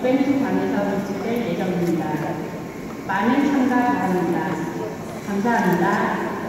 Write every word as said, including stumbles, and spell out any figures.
이벤트 방에서 개최될 예정입니다. 많은 참가 바랍니다. 감사합니다.